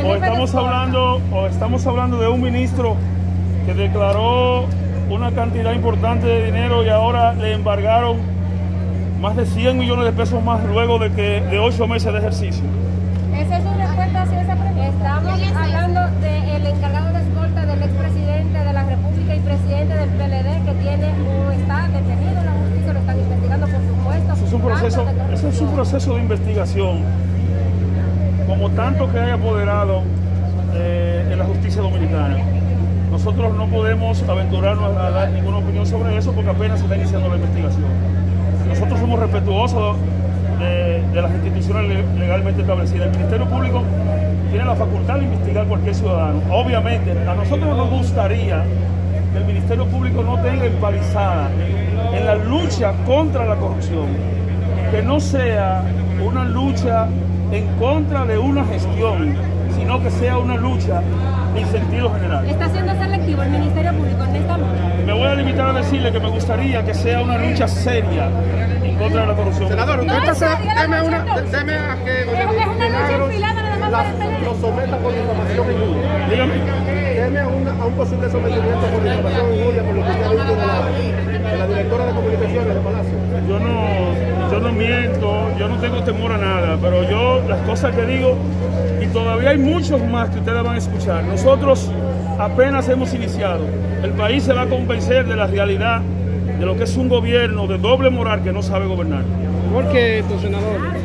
o estamos hablando de un ministro que declaró una cantidad importante de dinero y ahora le embargaron más de 100 millones de pesos más luego de 8 meses de ejercicio. ¿Esa es su respuesta hacia esa pregunta? Estamos hablando del encargado de escolta del expresidente de la República y presidente del PLD que está detenido en la justicia, lo están investigando por supuesto. Ese es un proceso de investigación, como tanto que hay apoderado en la justicia dominicana. Nosotros no podemos aventurarnos a dar ninguna opinión sobre eso porque apenas se está iniciando la investigación. Nosotros somos respetuosos de las instituciones legalmente establecidas. El Ministerio Público tiene la facultad de investigar cualquier ciudadano. Obviamente, a nosotros nos gustaría que el Ministerio Público no tenga empalizada en la lucha contra la corrupción, que no sea una lucha en contra de una gestión, sino que sea una lucha en sentido general. ¿Está siendo selectivo el Ministerio Público en esta lucha? Me voy a limitar a decirle que me gustaría que sea una lucha seria en contra de la corrupción. Senador, usted deme a que es una lucha enfilada nada más para el PLD. Lo someta por información en Julia. Dígame. Deme a un posible sometimiento por información en Julia por lo que usted ha visto de la directora de comunicaciones de Palacio. Yo no miento, yo no tengo temor a nada, pero yo las cosas que digo, y todavía hay muchos más que ustedes van a escuchar. Nosotros apenas hemos iniciado. El país se va a convencer de la realidad de lo que es un gobierno de doble moral que no sabe gobernar. ¿Por qué esto, senador?